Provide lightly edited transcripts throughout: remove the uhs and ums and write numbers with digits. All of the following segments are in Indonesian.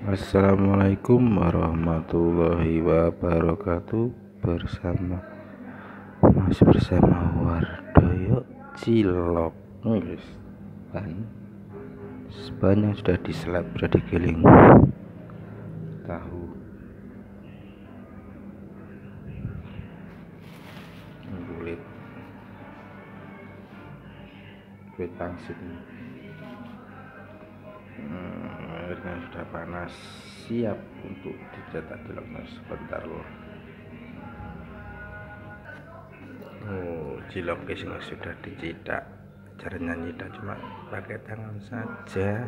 Assalamualaikum warahmatullahi wabarakatuh. Bersama Wardoyo Cilok, guys. Bahan yang sudah diselap, sudah digiling. Tahu, kulit pangsit. Airnya sudah panas, siap untuk dicetak ciloknya. Sebentar loh. Cilok guys, sudah dicetak. Caranya nyetak cuma pakai tangan saja.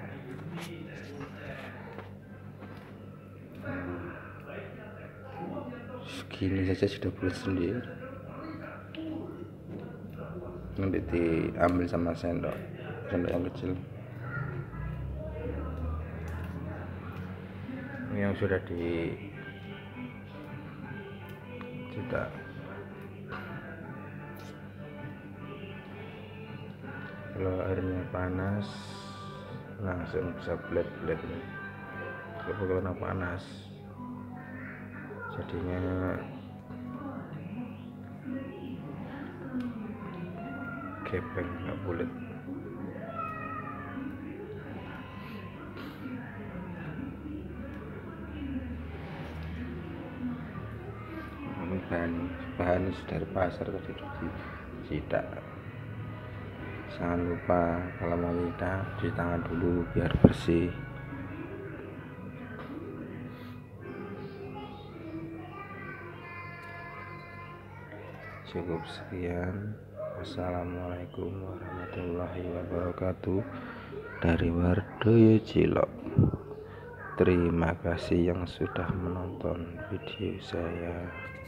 Segini saja sudah bulat sendiri. Nanti diambil sama sendok yang kecil. Ini yang sudah dicetak. Kalau airnya panas langsung bisa bled nih. Kalau karena panas jadinya gepeng, nggak bulat. Bahan sudah dari pasar tadi dicetak. Jangan lupa kalau mau nyetak cuci tangan dulu biar bersih. Cukup sekian. Assalamualaikum warahmatullahi wabarakatuh dari Wardoyo Cilok. Terima kasih yang sudah menonton video saya.